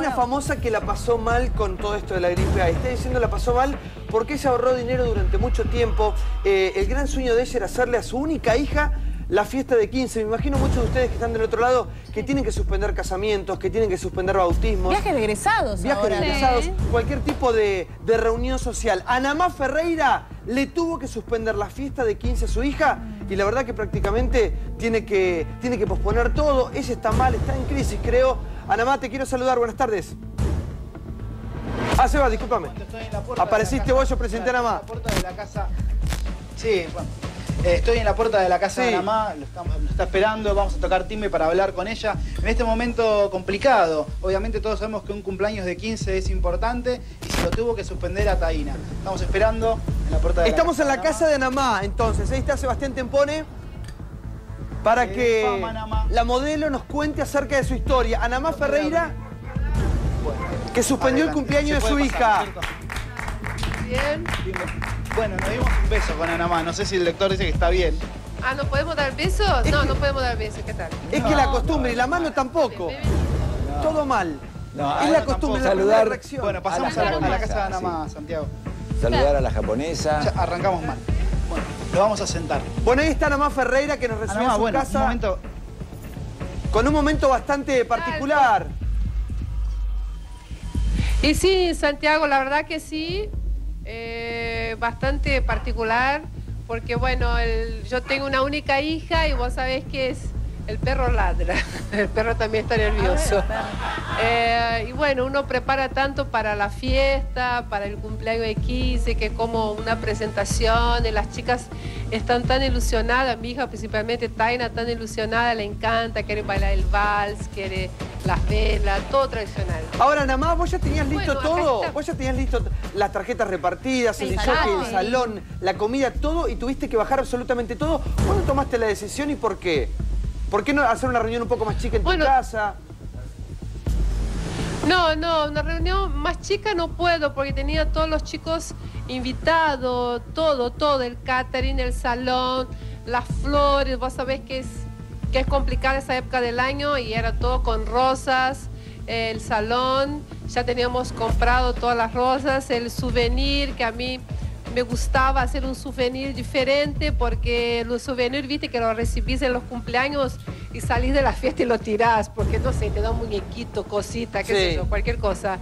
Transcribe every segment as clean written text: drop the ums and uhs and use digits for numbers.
Una famosa que la pasó mal con todo esto de la gripe A. Está diciendo la pasó mal porque ella ahorró dinero durante mucho tiempo. El gran sueño de ella era hacerle a su única hija la fiesta de 15. Me imagino muchos de ustedes que están del otro lado que tienen que suspender casamientos, que tienen que suspender bautismos. Viajes de egresados. Viajes de egresados, cualquier tipo de reunión social. Anamá Ferreira le tuvo que suspender la fiesta de 15 a su hija y la verdad que prácticamente tiene que posponer todo. Ella está mal, está en crisis, creo. Anamá, te quiero saludar. Buenas tardes. Ah, Seba, discúlpame. Apareciste vos, yo presenté a Anamá. En la puerta de la casa. Sí, bueno. Estoy en la puerta de la casa de Anamá, nos está esperando, vamos a tocar timbre para hablar con ella. En este momento complicado, obviamente todos sabemos que un cumpleaños de 15 es importante y se lo tuvo que suspender a Taina. Estamos esperando en la puerta de la casa. Estamos en la casa de Anamá, entonces. Ahí está Sebastián Tempone para que la modelo nos cuente acerca de su historia. Anamá Ferreira, que suspendió el cumpleaños de su hija. Bien. Bueno, nos dimos un beso con Anamá. No sé si el lector dice que está bien. Ah, ¿no podemos dar besos? No, no podemos dar besos. ¿Qué tal? Es que la costumbre y la mano tampoco. Todo mal. No, es la costumbre, saludar. reacción. Bueno, pasamos a la casa de Anamá, sí. Santiago. Saludar a la japonesa. Ya arrancamos mal. Bueno, lo vamos a sentar. Bueno, ahí está Anamá Ferreira que nos recibió en su casa. Con un momento bastante particular. Y sí, Santiago, la verdad que sí. Bastante particular, porque bueno, yo tengo una única hija y vos sabés que el perro ladra, el perro también está nervioso. Y bueno, uno prepara tanto para la fiesta, para el cumpleaños de 15, que es como una presentación, y las chicas están tan ilusionadas, mi hija principalmente, Taina, tan ilusionada, le encanta, quiere bailar el vals, quiere las velas, todo tradicional. Ahora, Anamá, vos ya tenías listo todo, está. vos ya tenías listo las tarjetas repartidas, el jockey, el salón, la comida, todo, y tuviste que bajar absolutamente todo. ¿Cuándo tomaste la decisión y por qué? ¿Por qué no hacer una reunión un poco más chica en tu casa? No, una reunión más chica no puedo porque tenía todos los chicos invitados, todo, el catering, el salón, las flores, vos sabés que es complicada esa época del año y era todo con rosas, el salón, ya teníamos comprado todas las rosas, el souvenir que a mí me gustaba hacer un souvenir diferente porque los souvenirs, viste, que lo recibís en los cumpleaños y salís de la fiesta y lo tirás porque, no sé, te da un muñequito, cosita, qué sé yo, cualquier cosa.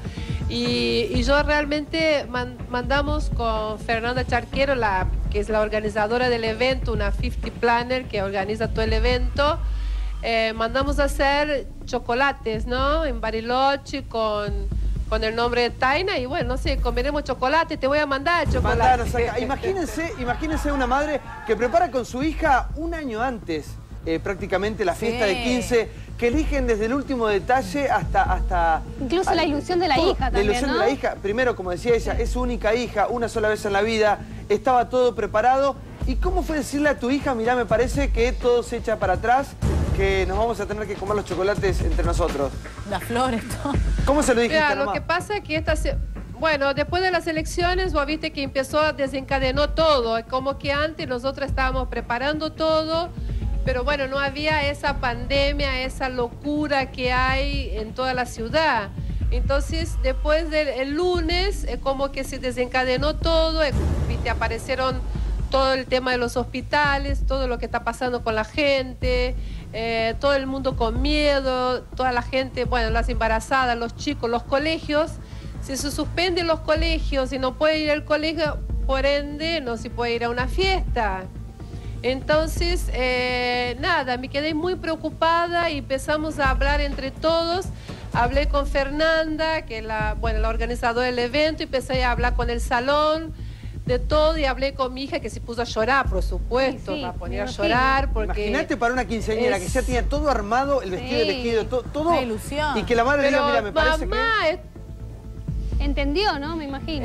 Y yo realmente mandamos con Fernanda Charquero, que es la organizadora del evento, una 50 Planner que organiza todo el evento. Mandamos a hacer chocolates, ¿no? En Bariloche con el nombre de Taina y bueno, no sé, comeremos chocolate, te voy a mandar chocolate. Imagínense una madre que prepara con su hija un año antes prácticamente la fiesta de 15, que eligen desde el último detalle hasta... Incluso la ilusión de la hija también, la ilusión de la hija, primero, como decía ella, es su única hija, una sola vez en la vida, estaba todo preparado. ¿Y cómo fue decirle a tu hija, mirá, me parece que todo se echa para atrás, que nos vamos a tener que comer los chocolates entre nosotros? Las flores, todo. ¿Cómo se lo dijiste, Mira, Anamá? lo que pasa es que bueno, después de las elecciones, vos viste que desencadenó todo. Como que antes nosotros estábamos preparando todo, pero bueno, no había esa pandemia, esa locura que hay en toda la ciudad. Entonces, después del lunes, como que se desencadenó todo, viste, aparecieron todo el tema de los hospitales, todo lo que está pasando con la gente, todo el mundo con miedo, toda la gente, bueno, las embarazadas, los chicos, los colegios. Si se suspenden los colegios y no puede ir al colegio, por ende no se puede ir a una fiesta. Entonces, nada, me quedé muy preocupada y empezamos a hablar entre todos. Hablé con Fernanda, que es la organizadora del evento, y empecé a hablar con el salón, de todo, y hablé con mi hija que se puso a llorar, por supuesto, a poner a llorar porque... Imagínate para una quinceañera que ya tenía todo armado, el vestido elegido, todo... Una ilusión. Y que la madre diga, mira, me parece que... Entendió, ¿no? Me imagino.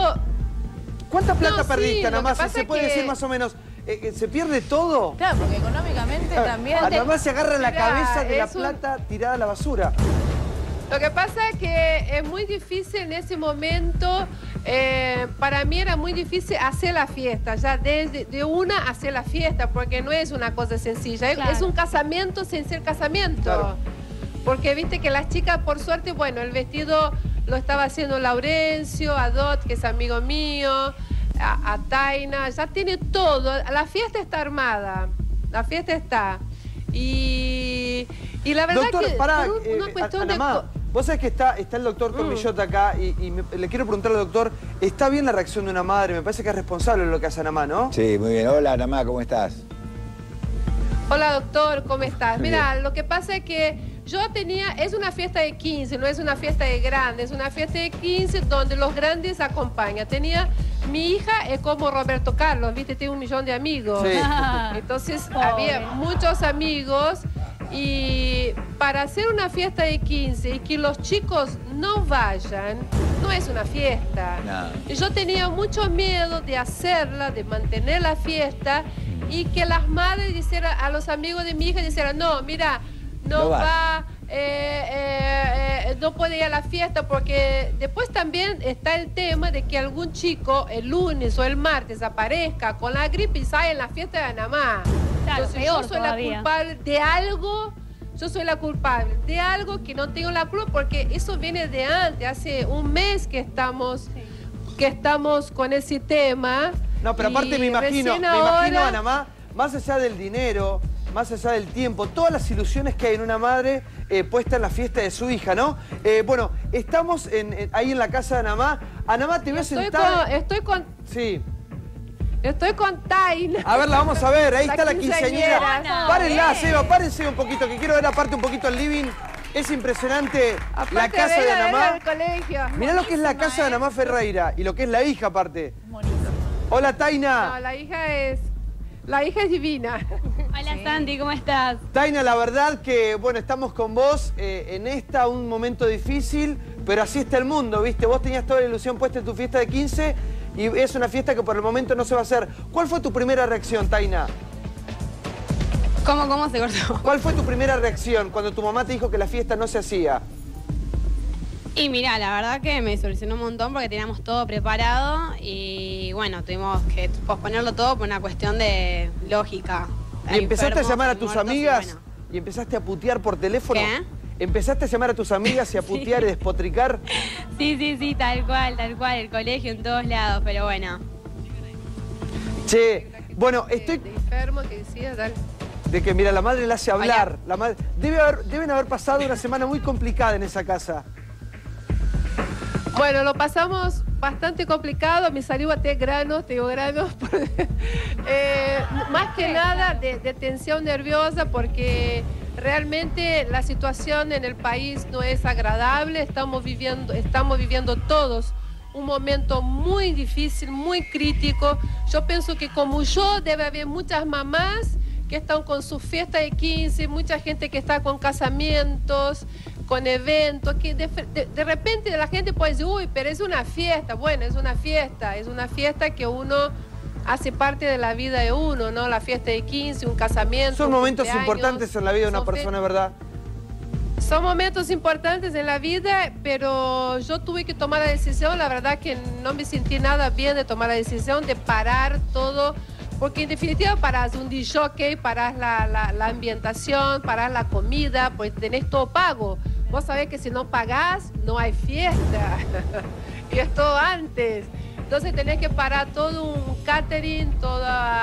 ¿Cuánta plata perdiste, Anamá? ¿Se puede decir más o menos? ¿Se pierde todo? Claro, porque económicamente también... Anamá se agarra en la cabeza de la plata tirada a la basura. Lo que pasa es que es muy difícil en ese momento, para mí era muy difícil hacer la fiesta, ya de una hacer la fiesta, porque no es una cosa sencilla, es un casamiento sin ser casamiento. Claro. Porque viste que las chicas, por suerte, bueno, el vestido lo estaba haciendo Laurencio, a Dot, que es amigo mío, a Taina, ya tiene todo. La fiesta está armada, la fiesta está. Y la verdad doctor, que pará, por una cuestión Anamá, vos sabés que está el doctor Cormillot acá y le quiero preguntarle al doctor, ¿está bien la reacción de una madre? Me parece que es responsable de lo que hace Anamá, ¿no? Sí, muy bien. Hola, Anamá, ¿cómo estás? Hola doctor, ¿cómo estás? Mira, lo que pasa es que yo tenía, es una fiesta de 15, no es una fiesta de grandes, es una fiesta de 15 donde los grandes acompañan. Mi hija es como Roberto Carlos, viste, tiene 1 millón de amigos. Sí. Entonces había muchos amigos y para hacer una fiesta de 15 y que los chicos no vayan, no es una fiesta. No. Yo tenía mucho miedo de hacerla, de mantener la fiesta y que las madres dijeran, a los amigos de mi hija dijeran, no, mira, no va, no puede ir a la fiesta, porque después también está el tema de que algún chico el lunes o el martes aparezca con la gripe y sale en la fiesta de Anamá. Claro, Entonces peor yo soy todavía. la culpable de algo, yo soy la culpable de algo que no tengo la culpa, porque eso viene de antes, hace un mes que estamos con ese tema. No, pero aparte me imagino, Anamá, más allá del dinero, más allá del tiempo, todas las ilusiones que hay en una madre puesta en la fiesta de su hija, ¿no? Bueno, estamos ahí en la casa de Anamá. Anamá, te veo sentada. Sí. Estoy con Taina. A ver, la vamos a ver, ahí está la quinceañera. quinceañera. Párenla, Seba, párense un poquito, que quiero ver aparte un poquito el living. Es impresionante la casa de Anamá. Mirá lo que es la casa de Anamá Ferreira y lo que es la hija aparte. Hola, Taina. No, la hija es divina. Hola Santi, ¿cómo estás? Taina, la verdad que, bueno, estamos con vos en un momento difícil, pero así está el mundo, ¿viste? Vos tenías toda la ilusión puesta en tu fiesta de 15 y es una fiesta que por el momento no se va a hacer. ¿Cuál fue tu primera reacción, Taina? ¿Cómo se cortó? ¿Cuál fue tu primera reacción cuando tu mamá te dijo que la fiesta no se hacía? Y mira, la verdad que me solucionó un montón porque teníamos todo preparado y bueno, tuvimos que posponerlo todo por una cuestión de lógica. ¿Y empezaste a llamar a tus muertos, amigas? Y bueno. ¿Y empezaste a putear por teléfono? ¿Qué? ¿Empezaste a llamar a tus amigas y a putear y despotricar? Sí, tal cual, el colegio en todos lados, pero bueno. Che, bueno, estoy... De enfermo que decía, dale. De que, mira, la madre le hace hablar. La madre... Deben haber pasado una semana muy complicada en esa casa. Bueno, lo pasamos bastante complicado, me salió hasta granos, tengo granos, más que nada de tensión nerviosa porque realmente la situación en el país no es agradable, estamos viviendo todos un momento muy difícil, muy crítico. Yo pienso que como yo debe haber muchas mamás que están con su fiesta de 15, mucha gente que está con casamientos, con eventos, que de repente la gente puede decir, uy, pero es una fiesta. Bueno, es una fiesta que uno hace parte de la vida de uno, ¿no? La fiesta de 15, un casamiento. Son momentos cumpleaños, importantes en la vida de una persona, ¿verdad? Son momentos importantes en la vida, pero yo tuve que tomar la decisión, la verdad que no me sentí nada bien de tomar la decisión de parar todo, porque en definitiva parás un disjockey, parás la ambientación, parás la comida, pues tenés todo pago. Vos sabés que si no pagás, no hay fiesta. Y es todo antes. Entonces tenés que parar todo un catering, todo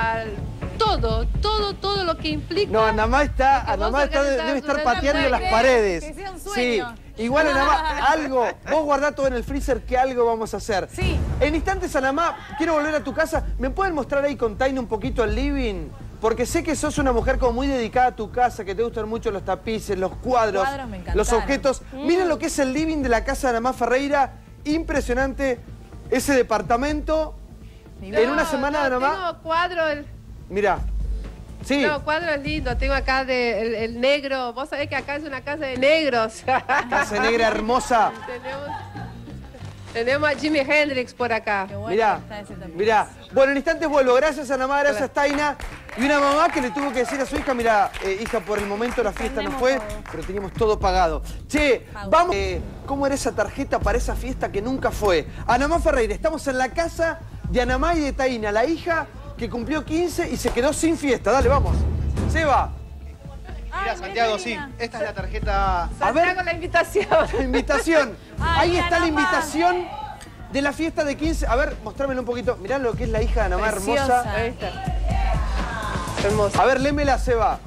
lo que implica. No, Anamá debe estar pateando las paredes. Que sea un sueño. Sí, igual Anamá, algo, vos guardá todo en el freezer que algo vamos a hacer. Sí. En instantes, Anamá, quiero volver a tu casa. ¿Me pueden mostrar ahí con Taina un poquito el living? Porque sé que sos una mujer como muy dedicada a tu casa, que te gustan mucho los tapices, los cuadros, me encantaron. los objetos. Miren lo que es el living de la casa de Anamá Ferreira. Impresionante ese departamento. En una semana de Anamá... Tengo cuadros... Mirá. Sí. No, cuadros lindos. Tengo acá el negro. Vos sabés que acá es una casa de negros. Casa negra hermosa. Tenemos a Jimi Hendrix por acá. Qué bueno Mirá, está ese tapiz. mirá. Bueno, en instantes vuelvo. Gracias, Anamá, gracias, Taina. Y una mamá que le tuvo que decir a su hija, mira, hija, por el momento la fiesta no fue, pero teníamos todo pagado. Che, vamos... ¿Cómo era esa tarjeta para esa fiesta que nunca fue? Anamá Ferreira, estamos en la casa de Anamá y de Taina, la hija que cumplió 15 y se quedó sin fiesta. Dale, vamos. Seba. Mira, Santiago, sí, esta es la tarjeta. A ver. Santiago, la invitación. La invitación. Ay, Ahí está la Anamá. invitación de la fiesta de 15. A ver, mostrámelo un poquito. Mirá lo que es la hija de Anamá, Preciosa. hermosa. Ahí está. Hermosa. A ver, lémela, Seba.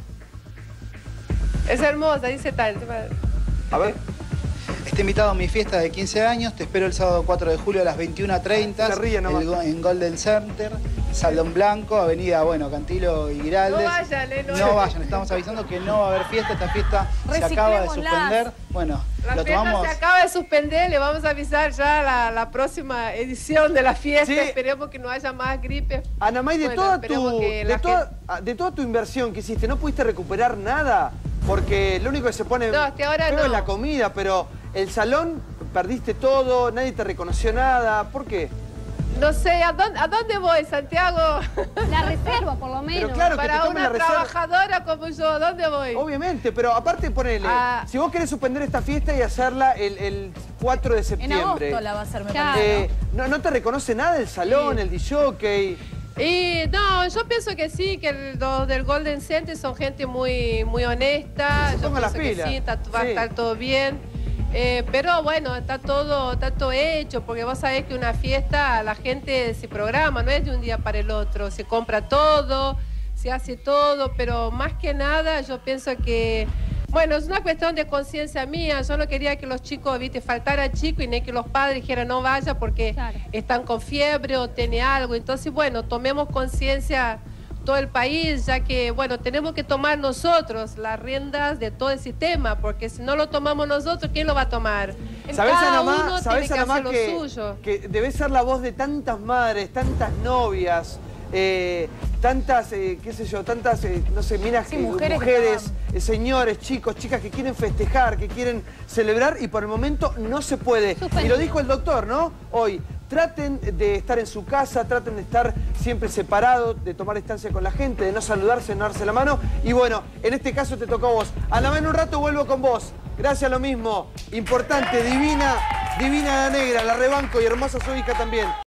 Es hermosa, dice tal. A ver. Está invitado a mi fiesta de 15 años. Te espero el sábado 4 de julio a las 21:30. Se ríe nomás. En Golden Center, Salón Blanco, Avenida, Cantilo y Giraldes. No vayan, No vayan, estamos avisando que no va a haber fiesta. Esta fiesta se acaba de Reciclémoslas. suspender. Bueno, La lo fiesta tomamos. se acaba de suspender, le vamos a avisar ya la próxima edición de la fiesta. Sí. Esperemos que no haya más gripe. Anamá, y de, Bueno, toda esperemos tu, que de, la de toda tu inversión que hiciste, ¿no pudiste recuperar nada? Porque lo único que se pone No, hasta ahora feo no. es la comida, pero el salón perdiste todo, nadie te reconoció nada. ¿Por qué? No sé, ¿a dónde voy, Santiago? La reserva, por lo menos. Pero claro que te Para tomen la una reserva. trabajadora como yo, ¿a dónde voy? Obviamente, pero aparte ponele, Ah. si vos querés suspender esta fiesta y hacerla el 4 de En septiembre. agosto la va a hacer, me Claro. parece. no te reconoce nada el salón, Sí. el DJ. Y no, yo pienso que sí, que los del Golden Center son gente muy honesta. Que se Yo pongan las pienso que pilas. sí, va a Sí. estar todo bien. Pero bueno, está todo hecho, porque vos sabés que una fiesta la gente se programa, no es de un día para el otro, se compra todo, se hace todo, pero más que nada yo pienso que, bueno, es una cuestión de conciencia mía. Yo no quería que los chicos, viste, faltaran chicos y ni que los padres dijeran no vaya porque Claro. están con fiebre o tiene algo. Entonces, bueno, tomemos conciencia todo el país, ya que, bueno, tenemos que tomar nosotros las riendas de todo ese tema, porque si no lo tomamos nosotros, ¿quién lo va a tomar? ¿Sabés, Cada Anamá, uno sabés, tiene que Anamá, hacer lo suyo. que debés ser la voz de tantas madres, tantas novias, tantas, qué sé yo, tantas, no sé, miras, Sí, mujeres que mujeres, señores, chicos, chicas que quieren festejar, que quieren celebrar y por el momento no se puede. Suspendido. Y lo dijo el doctor, ¿no? Hoy, traten de estar en su casa, traten de estar siempre separados, de tomar distancia con la gente, de no saludarse, no darse la mano. Y bueno, en este caso te tocó a vos. Anamá, en un rato vuelvo con vos. Gracias, lo mismo. Importante, divina la negra, la rebanco y hermosa su hija también.